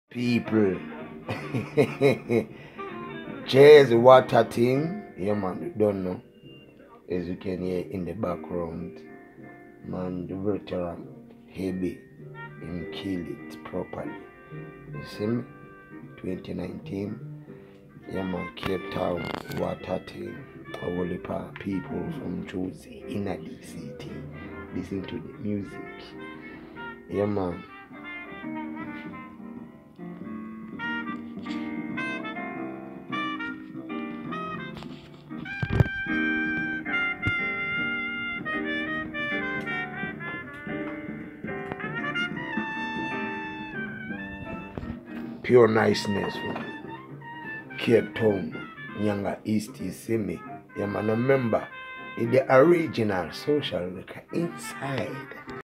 People. Cheers, water thing. Yeah, man, you don't know. As you can hear in the background, man, the veteran, heavy, him kill it properly. You see me? 2019. Yeah, man, Cape Town, water thing. A whole heap of people from Josie in the city listen to the music. Yeah, man. Pure niceness from Cape Town, Nyanga East, you see me? Yeah, man, remember, in the original social worker inside.